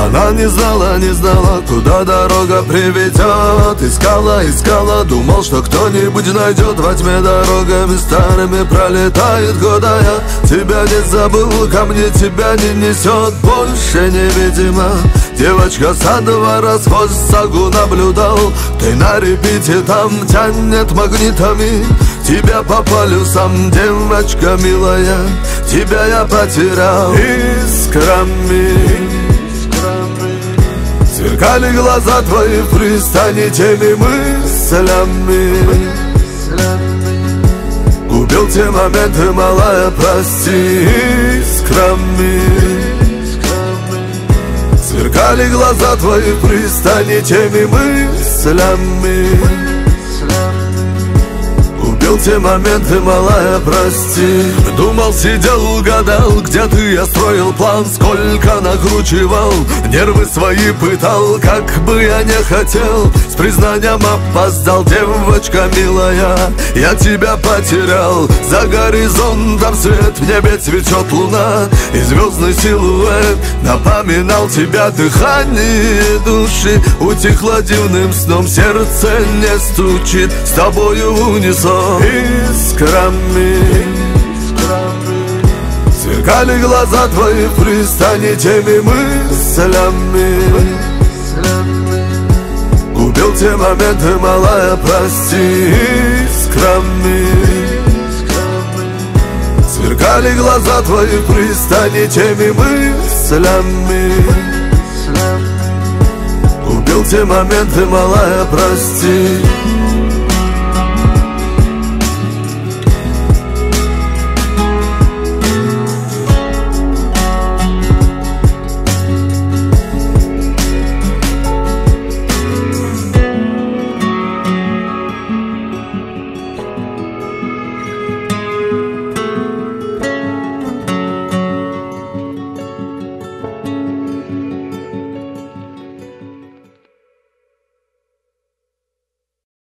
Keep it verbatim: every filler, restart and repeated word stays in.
Она не знала, не знала, куда дорога приведет. Искала, искала, думал, что кто-нибудь найдет. Во тьме дорогами старыми пролетает года. Я тебя не забыл, ко мне тебя не несет больше невидимо. Девочка со двора сквозь сагу наблюдал. Ты на репите там тянет магнитами. Тебя по полюсам, девочка милая, тебя я потерял. Искрами сверкали глаза твои в пристани теми мыслями. Губил те моменты, малая, прости. Искрами сверкали глаза твои в пристани теми мыслями. Убил те моменты, малая, прости. Думал, сидел, гадал, где ты, я строил план. Сколько накручивал, нервы свои пытал. Как бы я не хотел, с признанием опоздал. Девочка милая, я тебя потерял. За горизонтом свет, в небе цветет луна. И звездный силуэт напоминал тебя. Дыхание души утихло дивным сном. Сердце не стучит с тобою в унисон. Искрами сверкали глаза твои в пристани теми мыслями. Губил те моменты, малая, прости. Искрами сверкали глаза твои в пристани теми мыслями. Убил те моменты, малая, прости.